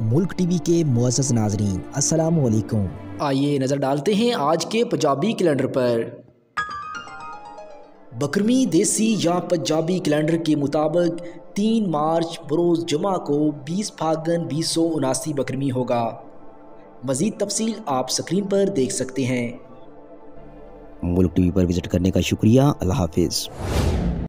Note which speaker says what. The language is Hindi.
Speaker 1: मुल्क टीवी के मुअज़्ज़ज़ नाज़रीन, अस्सलामु अलैकुम।
Speaker 2: आइए नज़र डालते हैं आज के पंजाबी कैलेंडर पर। बकरमी देसी या पंजाबी कैलेंडर के मुताबिक 3 मार्च बरोज़ जुमा को 20 फागन 2079 बकरमी होगा। मज़ीद तफसील आप स्क्रीन पर देख सकते हैं।
Speaker 1: मुल्क टीवी पर विज़िट करने का शुक्रिया। अल्लाह हाफिज़।